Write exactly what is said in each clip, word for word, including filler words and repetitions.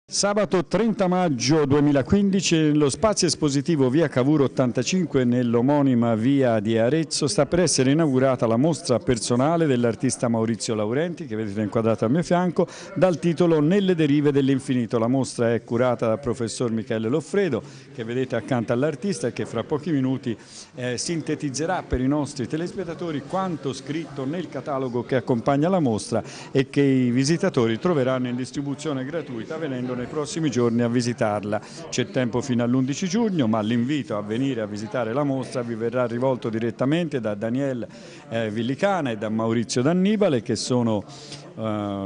Sabato trenta maggio duemilaquindici nello spazio espositivo via Cavour ottantacinque nell'omonima via di Arezzo sta per essere inaugurata la mostra personale dell'artista Maurizio Laurenti, che vedete inquadrata al mio fianco, dal titolo Nelle derive dell'infinito. La mostra è curata dal professor Michele Loffredo, che vedete accanto all'artista e che fra pochi minuti eh, sintetizzerà per i nostri telespettatori quanto scritto nel catalogo che accompagna la mostra e che i visitatori troveranno in distribuzione gratuita venendo nei prossimi giorni a visitarla. C'è tempo fino all'undici giugno, ma l'invito a venire a visitare la mostra vi verrà rivolto direttamente da Daniele eh, Villicana e da Maurizio D'Annibale, che sono eh,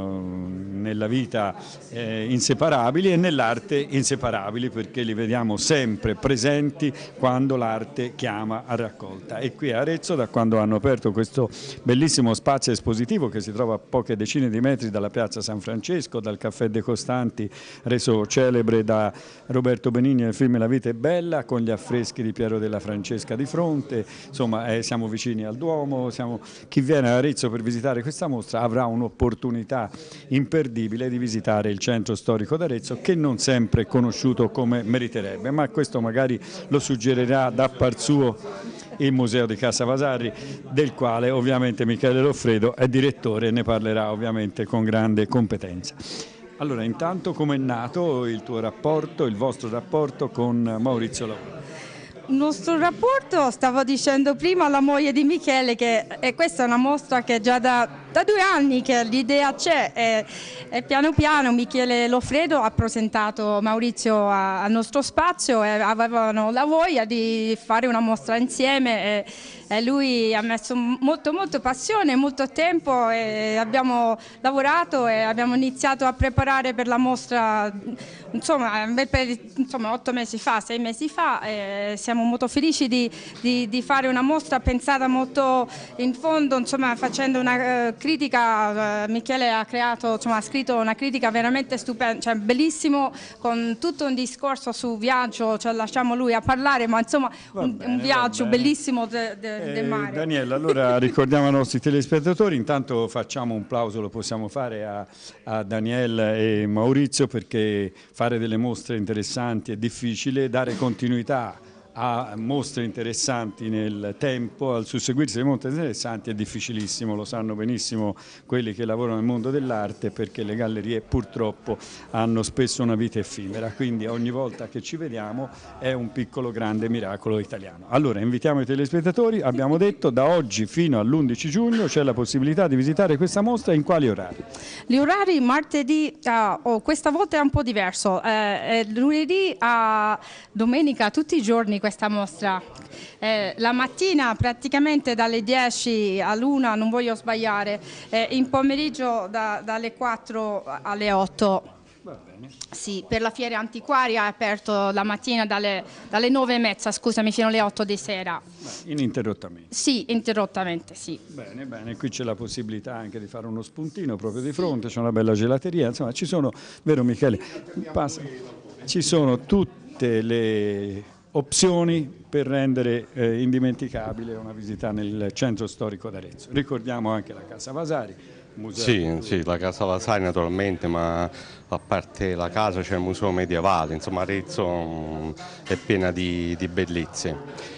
nella vita eh, inseparabili e nell'arte inseparabili, perché li vediamo sempre presenti quando l'arte chiama a raccolta. E qui a Arezzo, da quando hanno aperto questo bellissimo spazio espositivo che si trova a poche decine di metri dalla piazza San Francesco, dal caffè De Costanti, reso celebre da Roberto Benigni nel film La vita è bella, con gli affreschi di Piero della Francesca di fronte, insomma eh, siamo vicini al Duomo, siamo... chi viene a Arezzo per visitare questa mostra avrà un'opportunità imperdibile di visitare il centro storico d'Arezzo, che non sempre è conosciuto come meriterebbe, ma questo magari lo suggerirà da par suo il Museo di Casa Vasarri, del quale ovviamente Michele Loffredo è direttore e ne parlerà ovviamente con grande competenza. Allora, intanto com'è nato il tuo rapporto, il vostro rapporto con Maurizio Laurenti? Il nostro rapporto, stavo dicendo prima alla moglie di Michele, che e questa è una mostra che già da, da due anni che l'idea c'è e, e piano piano Michele Loffredo ha presentato Maurizio al nostro spazio e avevano la voglia di fare una mostra insieme e, e lui ha messo molto molto passione, molto tempo e abbiamo lavorato e abbiamo iniziato a preparare per la mostra insomma, per, insomma otto mesi fa, sei mesi fa e siamo molto felici di, di, di fare una mostra pensata molto in fondo, insomma, facendo una uh, critica. uh, Michele ha creato, insomma, ha scritto una critica veramente stupenda, cioè bellissimo, con tutto un discorso su viaggio, cioè lasciamo lui a parlare, ma insomma un, bene, un viaggio bellissimo del de, de eh, mare. Daniela, allora ricordiamo ai nostri telespettatori, intanto facciamo un plauso, lo possiamo fare a, a Daniela e Maurizio, perché fare delle mostre interessanti è difficile, dare continuità a mostre interessanti nel tempo, al susseguirsi di mostre interessanti è difficilissimo, lo sanno benissimo quelli che lavorano nel mondo dell'arte, perché le gallerie purtroppo hanno spesso una vita effimera, quindi ogni volta che ci vediamo è un piccolo grande miracolo italiano. Allora invitiamo i telespettatori, abbiamo detto da oggi fino all'undici giugno c'è la possibilità di visitare questa mostra. In quali orari? Gli orari martedì, uh, oh, questa volta è un po' diverso, eh, lunedì a domenica tutti i giorni questa mostra. Eh, la mattina praticamente dalle dieci all'una, non voglio sbagliare, eh, in pomeriggio da, dalle quattro alle otto. Va bene. Sì, per la fiera antiquaria è aperto la mattina dalle, dalle nove e mezza, scusami, fino alle otto di sera. Beh, ininterrottamente? Sì, interrottamente, sì. Bene, bene, qui c'è la possibilità anche di fare uno spuntino proprio di fronte, c'è una bella gelateria, insomma ci sono, vero Michele? Passa, ci sono tutte le opzioni per rendere eh, indimenticabile una visita nel centro storico d'Arezzo. Ricordiamo anche la Casa Vasari. Museo sì, sì, la Casa Vasari naturalmente, ma a parte la casa c'è il museo medievale, insomma Arezzo mh, è piena di, di bellezze.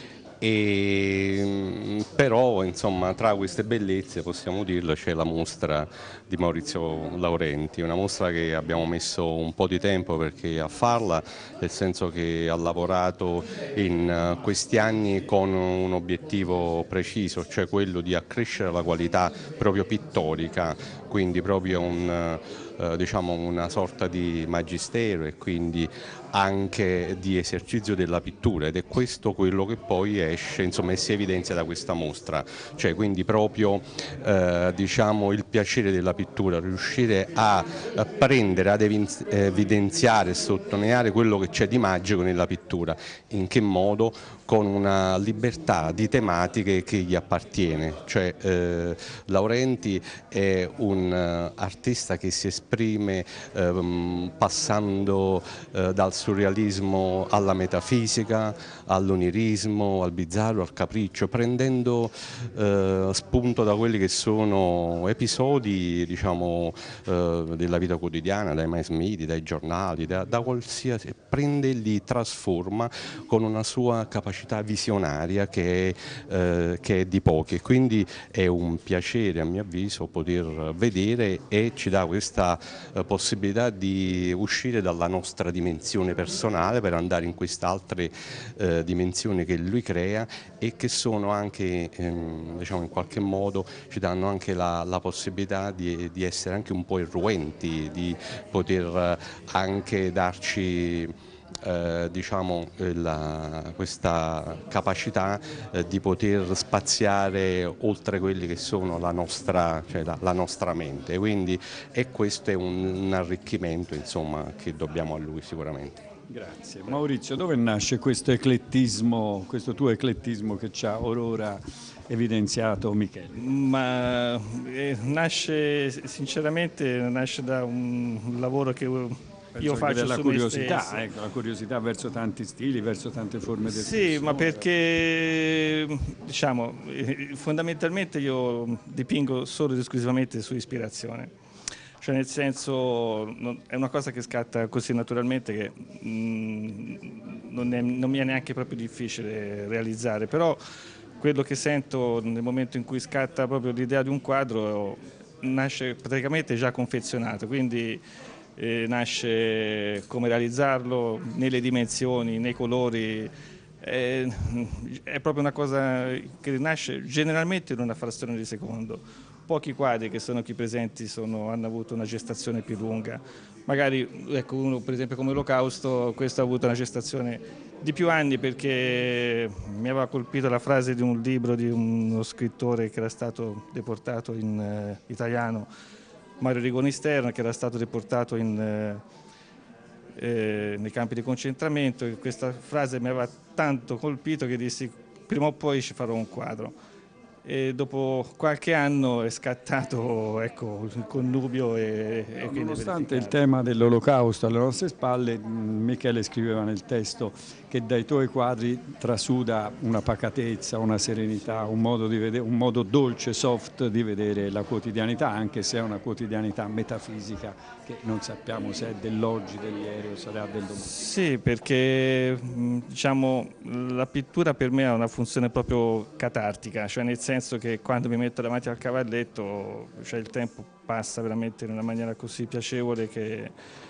E, però insomma tra queste bellezze, possiamo dirlo, c'è la mostra di Maurizio Laurenti, una mostra che abbiamo messo un po' di tempo perché a farla, nel senso che ha lavorato in questi anni con un obiettivo preciso, cioè quello di accrescere la qualità proprio pittorica, quindi proprio un, eh, diciamo una sorta di magistero e quindi anche di esercizio della pittura, ed è questo quello che poi esce, insomma, e si evidenzia da questa mostra, cioè quindi proprio eh, diciamo il piacere della pittura, riuscire a, a prendere, ad evidenziare e sottolineare quello che c'è di magico nella pittura. In che modo? Con una libertà di tematiche che gli appartiene, cioè eh, Laurenti è un uh, artista che si esprime eh, passando eh, dal surrealismo alla metafisica, all'onirismo, al bizzarro, al capriccio, prendendo eh, spunto da quelli che sono episodi, diciamo, eh, della vita quotidiana, dai mass media, dai giornali, da, da qualsiasi, prende e li trasforma con una sua capacità visionaria che è, eh, che è di pochi, quindi è un piacere a mio avviso poter vedere, e ci dà questa eh, possibilità di uscire dalla nostra dimensione personale per andare in quest'altre eh, dimensioni che lui crea, e che sono anche, ehm, diciamo, in qualche modo ci danno anche la, la possibilità di, di essere anche un po' irruenti, di poter anche darci Eh, diciamo, la, questa capacità eh, di poter spaziare oltre quelli che sono la nostra, cioè la, la nostra mente, quindi e questo è un, un arricchimento, insomma, che dobbiamo a lui sicuramente. Grazie. Maurizio, dove nasce questo eclettismo, questo tuo eclettismo che ci ha orora evidenziato Michele? Ma eh, nasce, sinceramente, nasce da un lavoro che Penso io faccio della su curiosità, ecco, la curiosità verso tanti stili, verso tante forme di espressione. Sì, ma perché, diciamo, fondamentalmente io dipingo solo ed esclusivamente su ispirazione. Cioè, nel senso, non, è una cosa che scatta così naturalmente che mh, non, è, non mi è neanche proprio difficile realizzare, però quello che sento nel momento in cui scatta proprio l'idea di un quadro nasce praticamente già confezionato, quindi Eh, nasce come realizzarlo, nelle dimensioni, nei colori, eh, è proprio una cosa che nasce generalmente in una frazione di secondo. Pochi quadri che sono qui presenti sono, hanno avuto una gestazione più lunga, magari ecco, uno per esempio come l'Olocausto, questo ha avuto una gestazione di più anni, perché mi aveva colpito la frase di un libro di uno scrittore che era stato deportato in eh, italiano, Mario Rigoni Stern, che era stato deportato in, eh, eh, nei campi di concentramento. Questa frase mi aveva tanto colpito che dissi prima o poi ci farò un quadro. E dopo qualche anno è scattato, ecco, il connubio. E, e Nonostante il tema dell'Olocausto alle nostre spalle, Michele scriveva nel testo che dai tuoi quadri trasuda una pacatezza, una serenità, un modo, di vedere, un modo dolce, soft di vedere la quotidianità, anche se è una quotidianità metafisica che non sappiamo se è dell'oggi, dell'ieri o sarà del domani. Sì, perché diciamo, la pittura per me ha una funzione proprio catartica, cioè nel senso che quando mi metto davanti al cavalletto, cioè il tempo passa veramente in una maniera così piacevole che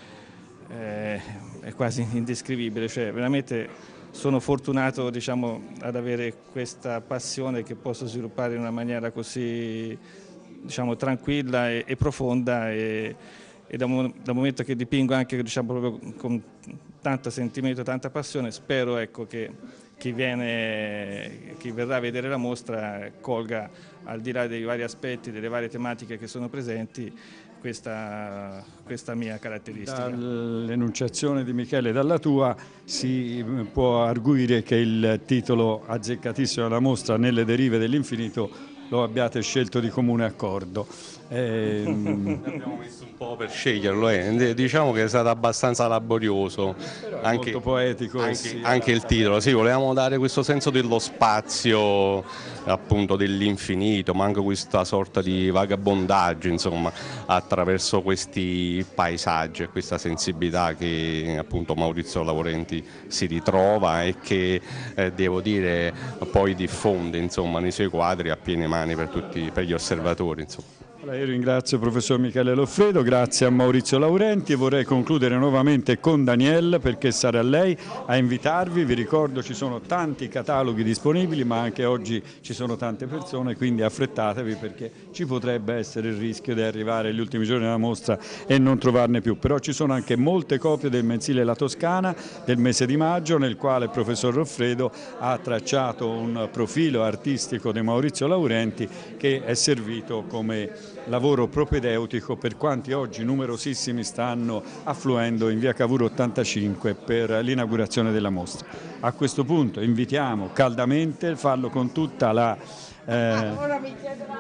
eh, è quasi indescrivibile, cioè veramente sono fortunato, diciamo, ad avere questa passione che posso sviluppare in una maniera così, diciamo, tranquilla e, e profonda, e, e da un momento che dipingo anche, diciamo, proprio con tanto sentimento, tanta passione, spero, ecco, che chi, viene, chi verrà a vedere la mostra colga, al di là dei vari aspetti, delle varie tematiche che sono presenti, questa, questa mia caratteristica. Dall'enunciazione di Michele e dalla tua si può arguire che il titolo azzeccatissimo della mostra, Nelle derive dell'infinito, lo abbiate scelto di comune accordo. Eh, abbiamo messo un po' per sceglierlo, eh. Diciamo che è stato abbastanza laborioso, anche, molto poetico, anche, sì, anche il titolo, sì, volevamo dare questo senso dello spazio, appunto dell'infinito, ma anche questa sorta di vagabondaggio, insomma, attraverso questi paesaggi e questa sensibilità che appunto Maurizio Laurenti si ritrova e che eh, devo dire poi diffonde, insomma, nei suoi quadri a piene mani per tutti, per gli osservatori, insomma. Allora, io ringrazio il professor Michele Loffredo, grazie a Maurizio Laurenti, e vorrei concludere nuovamente con Danielle, perché sarà lei a invitarvi. Vi ricordo ci sono tanti cataloghi disponibili, ma anche oggi ci sono tante persone, quindi affrettatevi, perché ci potrebbe essere il rischio di arrivare agli ultimi giorni della mostra e non trovarne più. Però ci sono anche molte copie del mensile La Toscana del mese di maggio, nel quale il professor Loffredo ha tracciato un profilo artistico di Maurizio Laurenti che è servito come lavoro propedeutico per quanti oggi numerosissimi stanno affluendo in via Cavour ottantacinque per l'inaugurazione della mostra. A questo punto invitiamo caldamente, farlo con tutta la... Eh... Ah, ora mi chiederai.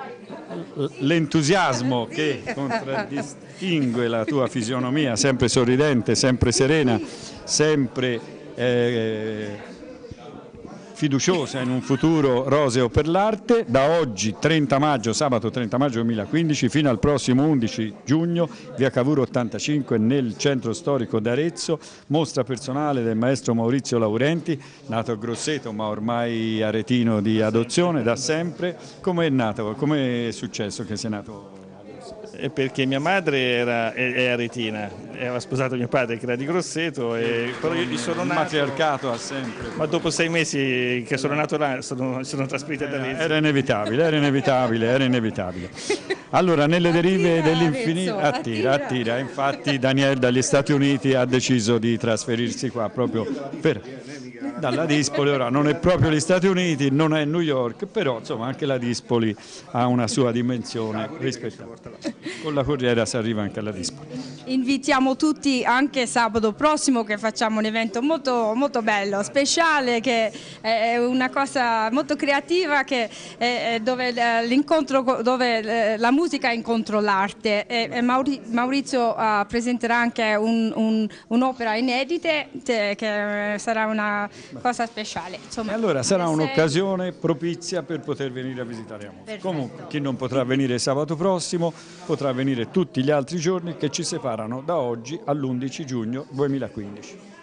l'entusiasmo che contraddistingue la tua fisionomia, sempre sorridente, sempre serena, sempre eh, fiduciosa in un futuro roseo per l'arte. Da oggi trenta maggio, sabato trenta maggio duemilaquindici, fino al prossimo undici giugno, via Cavour ottantacinque nel centro storico d'Arezzo, mostra personale del maestro Maurizio Laurenti, nato a Grosseto ma ormai aretino di adozione da sempre. Come è nato, come è successo che sia nato? È perché mia madre era, è, è aretina, aveva sposato mio padre che era di Grosseto, e, però io gli sono Il nato... matriarcato ha sempre... Ma dopo sei mesi che sono nato là sono, sono trasferito da Arezzo. Era inevitabile, era inevitabile, era inevitabile. Allora, nelle derive dell'infinito... Attira, attira. Infatti Daniel dagli Stati Uniti ha deciso di trasferirsi qua proprio per... dalla Dispoli. Ora non è proprio gli Stati Uniti, non è New York, però insomma anche la Dispoli ha una sua dimensione rispettata. Con la Corriera si arriva anche alla Dispoli. Invitiamo tutti anche sabato prossimo, che facciamo un evento molto, molto bello, speciale, che è una cosa molto creativa, che è dove l'incontro, dove la musica incontra l'arte, e Maurizio uh, presenterà anche un'opera un, un inedita che sarà una cosa speciale. Insomma, e allora sarà un'occasione propizia per poter venire a visitare la mostra. Comunque chi non potrà venire sabato prossimo potrà venire tutti gli altri giorni che ci separano da oggi all'undici giugno duemilaquindici.